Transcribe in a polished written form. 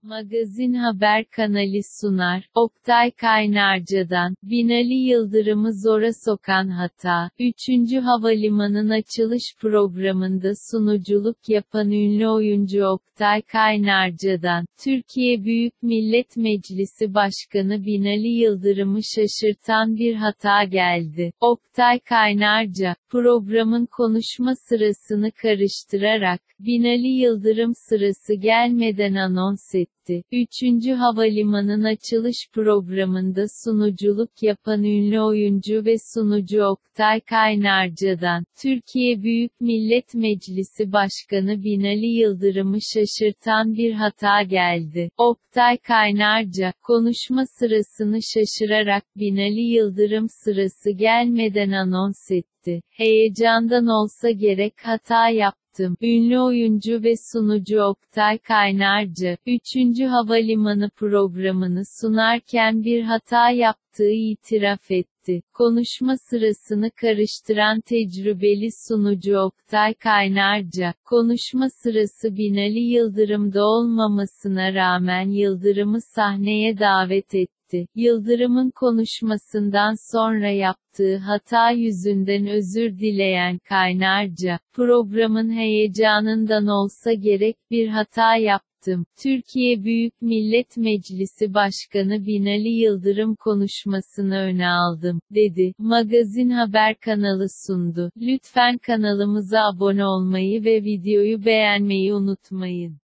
Magazin Haber kanalı sunar. Oktay Kaynarca'dan, Binali Yıldırım'ı zora sokan hata. 3. Havalimanı'nın açılış programında sunuculuk yapan ünlü oyuncu Oktay Kaynarca'dan, Türkiye Büyük Millet Meclisi Başkanı Binali Yıldırım'ı şaşırtan bir hata geldi. Oktay Kaynarca, programın konuşma sırasını karıştırarak, Binali Yıldırım sırası gelmeden anons etti. 3. Havalimanı'nın açılış programında sunuculuk yapan ünlü oyuncu ve sunucu Oktay Kaynarca'dan, Türkiye Büyük Millet Meclisi Başkanı Binali Yıldırım'ı şaşırtan bir hata geldi. Oktay Kaynarca, konuşma sırasını şaşırarak Binali Yıldırım sırası gelmeden anons etti. Heyecandan olsa gerek hata yaptım. Ünlü oyuncu ve sunucu Oktay Kaynarca, 3. Havalimanı programını sunarken bir hata yaptığı itiraf etti. Konuşma sırasını karıştıran tecrübeli sunucu Oktay Kaynarca, konuşma sırası Binali Yıldırım'da olmamasına rağmen Yıldırım'ı sahneye davet etti. Yıldırım'ın konuşmasından sonra yaptığı hata yüzünden özür dileyen Kaynarca, programın heyecanından olsa gerek bir hata yaptım. Türkiye Büyük Millet Meclisi Başkanı Binali Yıldırım konuşmasını öne aldım, dedi. Magazin Haber kanalı sundu. Lütfen kanalımıza abone olmayı ve videoyu beğenmeyi unutmayın.